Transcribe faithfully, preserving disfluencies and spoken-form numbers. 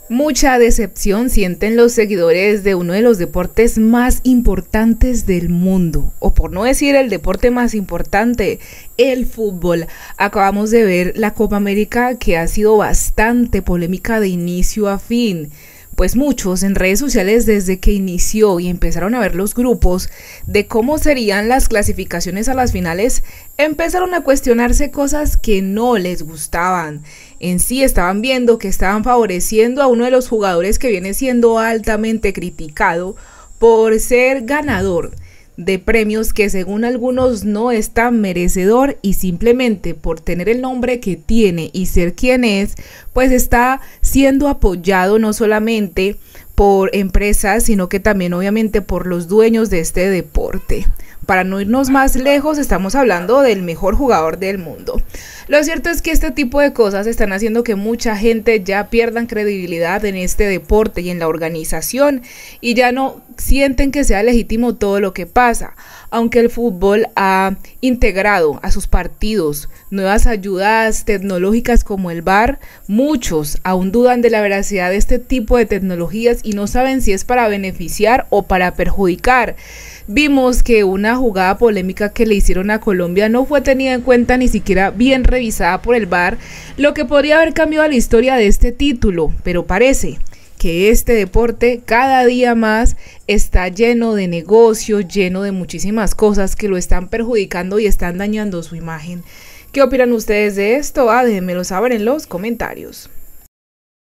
Mucha decepción sienten los seguidores de uno de los deportes más importantes del mundo, o por no decir el deporte más importante, el fútbol. Acabamos de ver la Copa América, que ha sido bastante polémica de inicio a fin. Pues muchos en redes sociales, desde que inició y empezaron a ver los grupos de cómo serían las clasificaciones a las finales, empezaron a cuestionarse cosas que no les gustaban. En sí estaban viendo que estaban favoreciendo a uno de los jugadores que viene siendo altamente criticado por ser ganador de premios que según algunos no es tan merecedor, y simplemente por tener el nombre que tiene y ser quien es, pues está siendo apoyado no solamente por empresas, sino que también obviamente por los dueños de este deporte. Para no irnos más lejos, estamos hablando del mejor jugador del mundo. Lo cierto es que este tipo de cosas están haciendo que mucha gente ya pierdan credibilidad en este deporte y en la organización, y ya no sienten que sea legítimo todo lo que pasa. Aunque el fútbol ha integrado a sus partidos nuevas ayudas tecnológicas como el V A R, muchos aún dudan de la veracidad de este tipo de tecnologías y no saben si es para beneficiar o para perjudicar. Vimos que una jugada polémica que le hicieron a Colombia no fue tenida en cuenta, ni siquiera bien revisada por el V A R, lo que podría haber cambiado la historia de este título, pero parece que este deporte cada día más está lleno de negocios, lleno de muchísimas cosas que lo están perjudicando y están dañando su imagen. ¿Qué opinan ustedes de esto? Ah, déjenmelo saber en los comentarios.